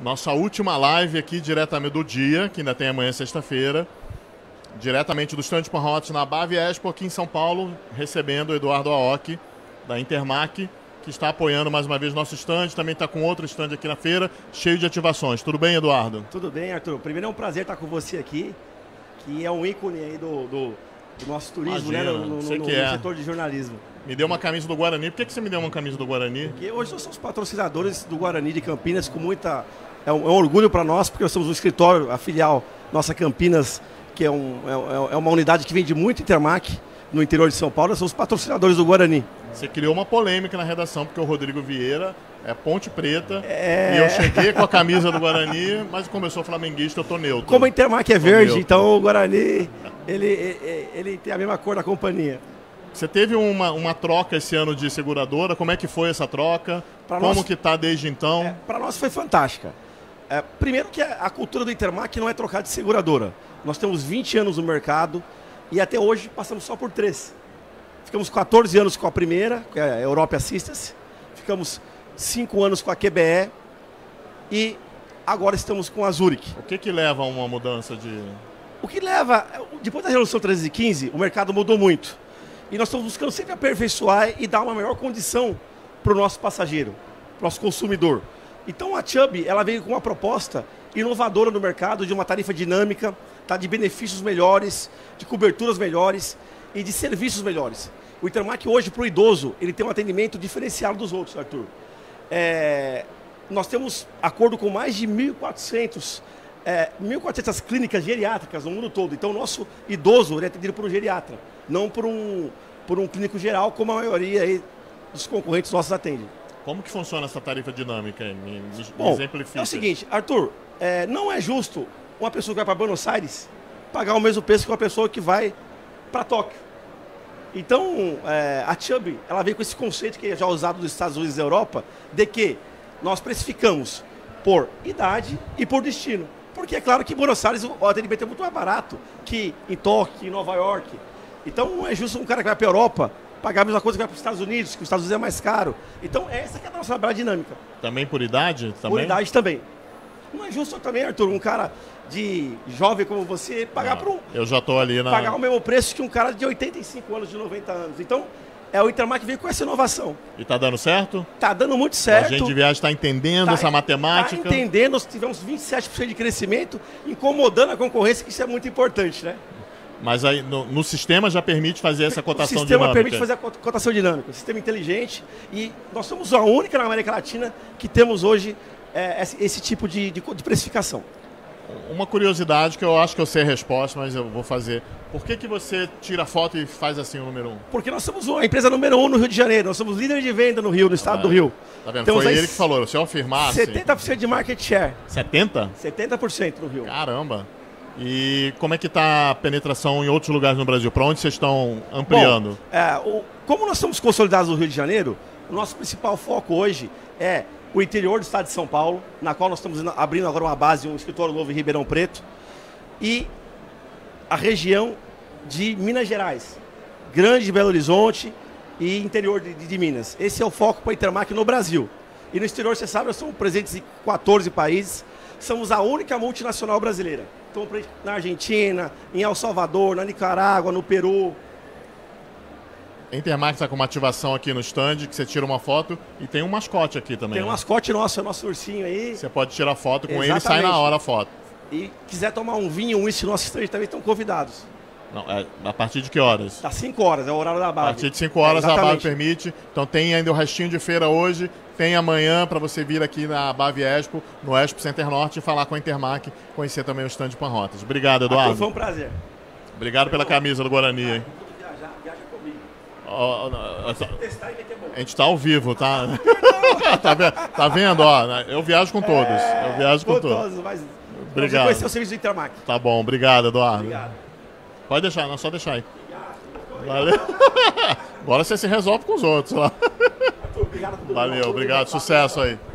Nossa última live aqui diretamente do dia, que ainda tem amanhã, sexta-feira, diretamente do stand Panrotes na Bavi Expo, aqui em São Paulo, recebendo o Eduardo Aoki, da Intermac, que está apoiando mais uma vez nosso stand, também está com outro stand aqui na feira, cheio de ativações. Tudo bem, Eduardo? Tudo bem, Arthur. Primeiro é um prazer estar com você aqui, que é um ícone aí do nosso turismo, Imagina, né, no setor de jornalismo. Me deu uma camisa do Guarani. Por que você me deu uma camisa do Guarani? Porque hoje nós somos patrocinadores do Guarani de Campinas, com muita... É um orgulho para nós, porque nós somos um escritório, a filial nossa Campinas, que é uma unidade que vende muito Intermac no interior de São Paulo. Nós somos patrocinadores do Guarani. Você criou uma polêmica na redação, porque o Rodrigo Vieira é Ponte Preta, e eu cheguei com a camisa do Guarani, mas como eu sou flamenguista, eu tô neutro. Como a Intermac é verde, então o Guarani, ele tem a mesma cor da companhia. Você teve uma troca esse ano de seguradora, como é que foi essa troca? Como que tá desde então? Para nós foi fantástica. Primeiro que a cultura do Intermac não é trocar de seguradora. Nós temos 20 anos no mercado e até hoje passamos só por 3. Ficamos 14 anos com a primeira, que é a Europe Assistance. Ficamos 5 anos com a QBE e agora estamos com a Zurich. O que leva a uma mudança de... O que leva... Depois da Resolução 315, o mercado mudou muito. E nós estamos buscando sempre aperfeiçoar e dar uma melhor condição para o nosso passageiro, para o nosso consumidor. Então a Chubb, ela veio com uma proposta inovadora no mercado, de uma tarifa dinâmica, tá, de benefícios melhores, de coberturas melhores e de serviços melhores. O Intermac hoje, para o idoso, ele tem um atendimento diferenciado dos outros, Arthur. Nós temos acordo com mais de 1.400 clínicas geriátricas no mundo todo. Então o nosso idoso ele é atendido por um geriatra, não por um clínico geral, como a maioria aí dos concorrentes nossos atende. Como que funciona essa tarifa dinâmica? Me exemplifica. É o seguinte, Arthur, não é justo uma pessoa que vai para Buenos Aires pagar o mesmo preço que uma pessoa que vai para Tóquio. Então, a Chubb, ela veio com esse conceito que é já usado nos Estados Unidos e na Europa, de que nós precificamos por idade e por destino. Porque é claro que em Buenos Aires o atendimento é muito mais barato que em Tóquio, em Nova York. Então não é justo um cara que vai para a Europa pagar a mesma coisa que vai para os Estados Unidos, que os Estados Unidos é mais caro. Então essa que é a nossa tabela dinâmica. Também por idade? Também? Por idade também. Não é justo também, Arthur, um cara de jovem como você pagar para eu já tô ali pagar o mesmo preço que um cara de 85 anos, de 90 anos. Então o Intermac veio com essa inovação. E tá dando certo? Tá dando muito certo. A gente de viagem está entendendo essa matemática. Tá entendendo, nós tivemos 27% de crescimento, incomodando a concorrência, que isso é muito importante, né? Mas aí no sistema já permite fazer essa cotação dinâmica? O sistema permite fazer a cotação dinâmica, sistema inteligente, e nós somos a única na América Latina que temos hoje esse tipo de precificação. Uma curiosidade que eu acho que eu sei a resposta, mas eu vou fazer. Por que você tira foto e faz assim o número 1? Porque nós somos a empresa número 1 no Rio de Janeiro, nós somos líder de venda no Rio, no estado do Rio. Tá vendo? Foi ele que falou, se eu afirmasse... 70% de market share. 70%? 70% no Rio. Caramba! E como é que está a penetração em outros lugares no Brasil? Para onde vocês estão ampliando? Bom, como nós somos consolidados no Rio de Janeiro, o nosso principal foco hoje é o interior do estado de São Paulo, na qual nós estamos abrindo agora uma base, um escritório novo em Ribeirão Preto, e a região de Minas Gerais, Grande Belo Horizonte e interior de Minas. Esse é o foco para a Intermac no Brasil. E no exterior, você sabe, nós somos presentes em 14 países, somos a única multinacional brasileira. Estamos na Argentina, em El Salvador, na Nicarágua, no Peru. A Intermac está com uma ativação aqui no stand, que você tira uma foto e tem um mascote aqui também. Tem um mascote nosso, é nosso ursinho aí. Você pode tirar foto com ele e sai na hora a foto. E quiser tomar um vinho, um uísque no nosso stand, também estão convidados. Não, a partir de que horas? Das 5 horas, é o horário da Bavi. A partir de 5 horas a Bavi permite. Então tem ainda o restinho de feira hoje, tem amanhã para você vir aqui na Bavi Expo, no Expo Center Norte, e falar com a Intermac, conhecer também o stand de Panrotas. Obrigado, Eduardo. Foi um prazer. Obrigado pela camisa do Guarani, hein? Viaja comigo. A gente está ao vivo, tá? Tá vendo? Ó, eu viajo com todos. Eu viajo com todos. Mas obrigado. Conhecer o serviço do Intermac. Tá bom, obrigado, Eduardo. Obrigado. Pode deixar, não, só deixar aí. Valeu. Agora você se resolve com os outros lá. Obrigado. Valeu, obrigado. Sucesso aí.